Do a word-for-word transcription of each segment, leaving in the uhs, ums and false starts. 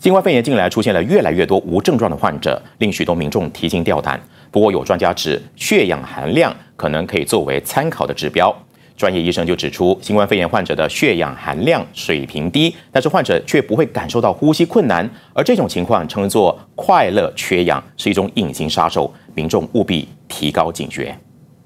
新冠肺炎近来出现了越来越多无症状的患者，令许多民众提心吊胆。不过有专家指，血氧含量可能可以作为参考的指标。专业医生就指出，新冠肺炎患者的血氧含量水平低，但是患者却不会感受到呼吸困难，而这种情况称作快乐缺氧，是一种隐形杀手，民众务必提高警觉。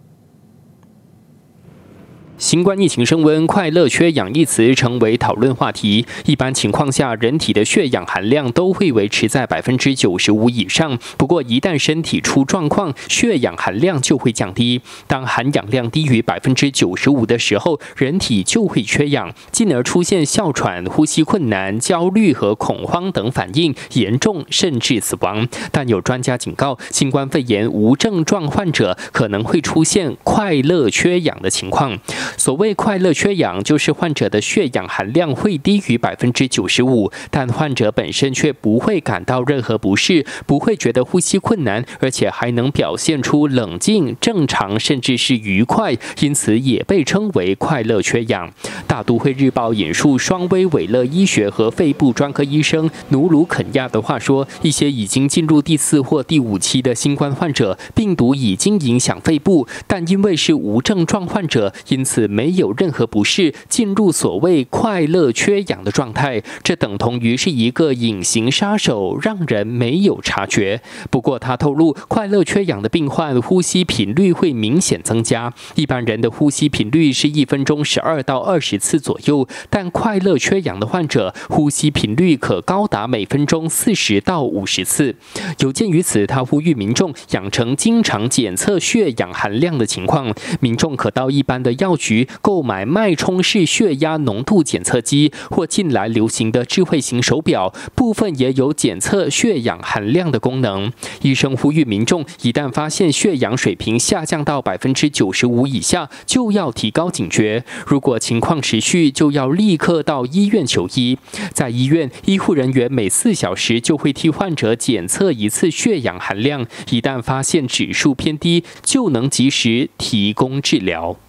新冠疫情升温，快乐缺氧一词成为讨论话题。一般情况下，人体的血氧含量都会维持在百分之九十五以上。不过，一旦身体出状况，血氧含量就会降低。当含氧量低于百分之九十五的时候，人体就会缺氧，进而出现哮喘、呼吸困难、焦虑和恐慌等反应，严重甚至死亡。但有专家警告，新冠肺炎无症状患者可能会出现快乐缺氧的情况。所谓快乐缺氧，就是患者的血氧含量会低于百分之九十五，但患者本身却不会感到任何不适，不会觉得呼吸困难，而且还能表现出冷静、正常，甚至是愉快，因此也被称为快乐缺氧。大都会日报引述双威伟乐医学和肺部专科医生努鲁肯亚的话说，一些已经进入第四或第五期的新冠患者，病毒已经影响肺部，但因为是无症状患者，因此没有任何不适，进入所谓快乐缺氧的状态，这等同于是一个隐形杀手，让人没有察觉。不过他透露，快乐缺氧的病患呼吸频率会明显增加，一般人的呼吸频率是一分钟十二到二十次左右，但快乐缺氧的患者呼吸频率可高达每分钟四十到五十次。有鉴于此，他呼吁民众养成经常检测血氧含量的情况，民众可到一般的药局购买脉冲式血压浓度检测机，或近来流行的智慧型手表，部分也有检测血氧含量的功能。医生呼吁民众，一旦发现血氧水平下降到百分之九十五以下，就要提高警觉。如果情况持续，就要立刻到医院求医。在医院，医护人员每四小时就会替患者检测一次血氧含量，一旦发现指数偏低，就能及时提供治疗。